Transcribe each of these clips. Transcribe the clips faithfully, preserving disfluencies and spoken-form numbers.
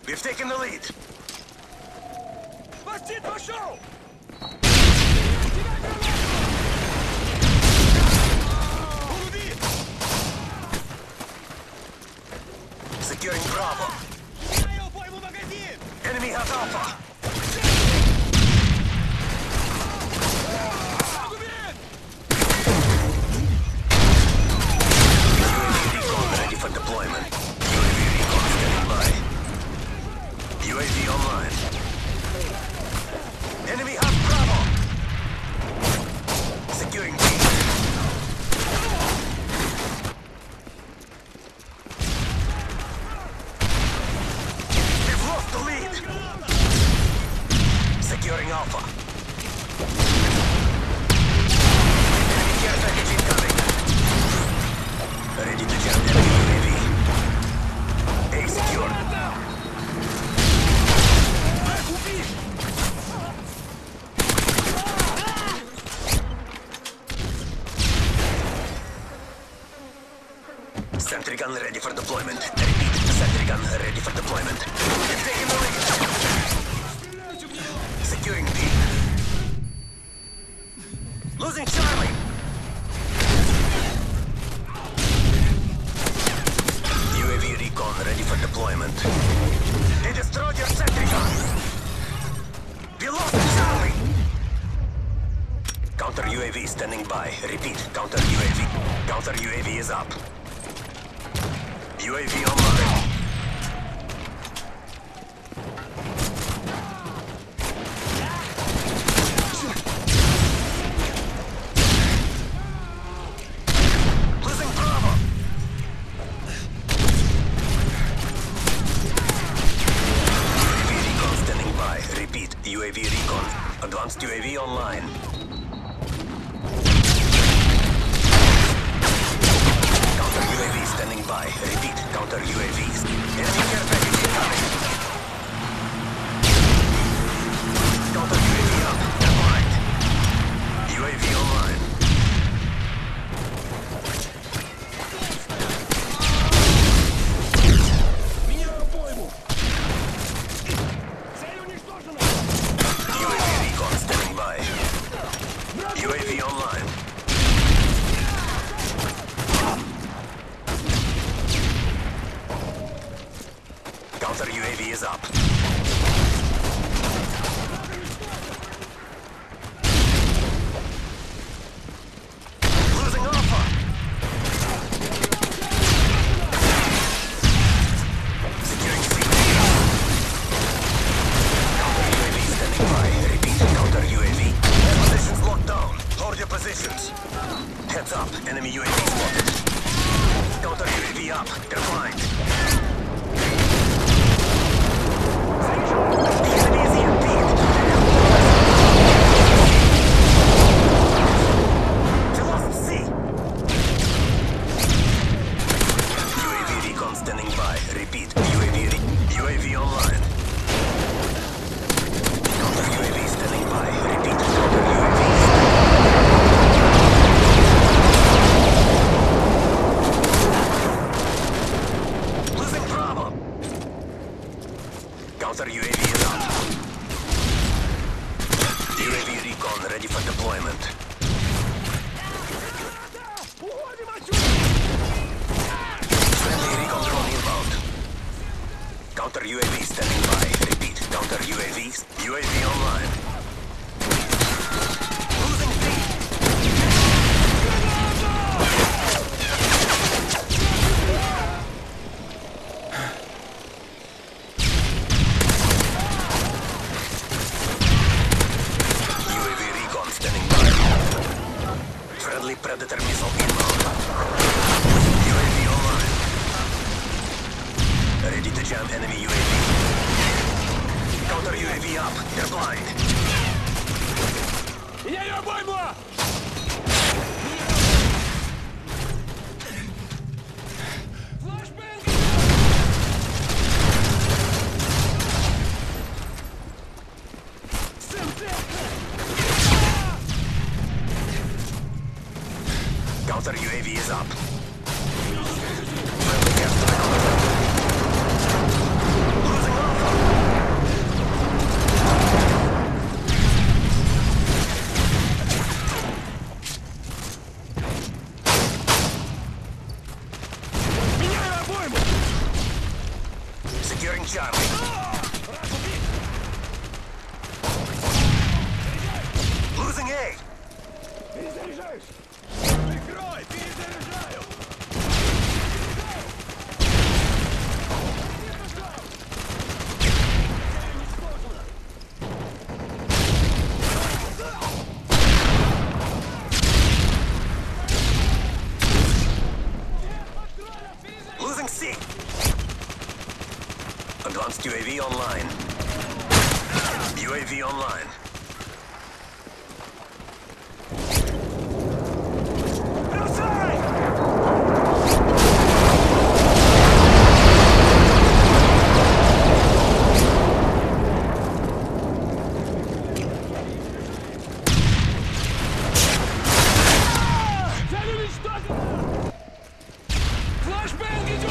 We've taken the lead. Бастит пошел! Securing Bravo. Enemy has Alpha. Ready for deployment. U A V recon standing by. U A V online. Enemy has Bravo. Securing B. They've lost the lead. Securing Alpha. Enemy care package incoming. Ready to jump enemy U A V. A secure. Sentry gun ready for deployment. Repeat, sentry gun ready for deployment. We've taken the lead. Securing B. Losing Charlie. U A V recon ready for deployment. They destroyed your sentry gun. We lost Charlie. Counter U A V standing by. Repeat, counter U A V. Counter U A V is up. U A V online. Losing Bravo. U A V recon standing by. Repeat, U A V recon. Advanced U A V online. U A V standing by. Repeat, counter U A Vs. Enemy care package incoming. Counter U A V up. Online. U A V online. U A V recon standing by. U A V online. Counter U A V is up. Losing Alpha. Securing C. Counter U A V standing by. Repeat, counter U A V. Positions locked down. Hold your positions. Heads up. Enemy U A V spotted. Counter U A V up. They're blind. Counter U A V is up. U A V recon ready for deployment. Friendly recon drone inbound. Counter U A V standing by. Repeat, counter U A Vs. U A V online. Losing B. Predator missile inbound. U A V online. Ready to jam enemy U A V. Counter U A V up. They're blind. Я ее пойму! Counter U A V is up. Losing Alpha. Charlie. Losing A. Перезаряжаюсь! Прикрой! Перезаряжаю! Losing C. Advanced U A V online. U A V online. Флэшбэнг идет!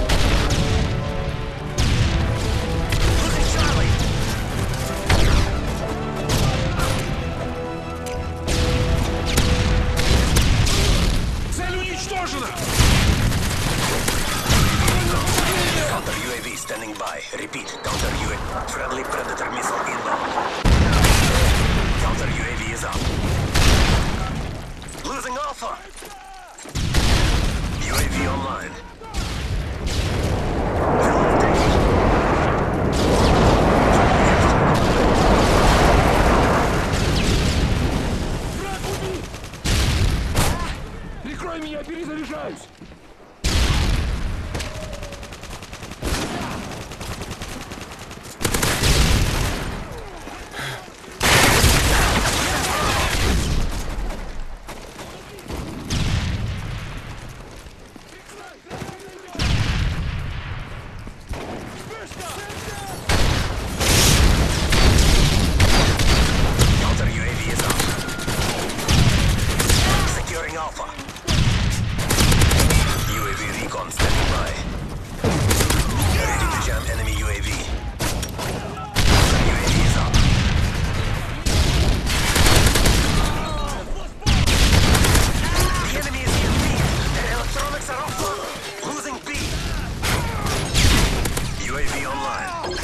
Losing Charlie. Цель уничтожена! Counter U A V standing by. Repeat. Counter U A V. Friendly Predator missile inbound. Counter U A V is up. Losing Alpha. U A V online. Враг убит! Прикрой меня, перезаряжаюсь! Counter U A V is up. Securing Alpha. U A V recon standing by. Ready to jam enemy U A V. U A V is up. The enemy is in B. Their electronics are offline. Losing B. U A V online.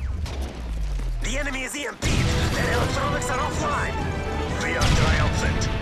The enemy is E M P'd. Their electronics are offline. We are triumphant.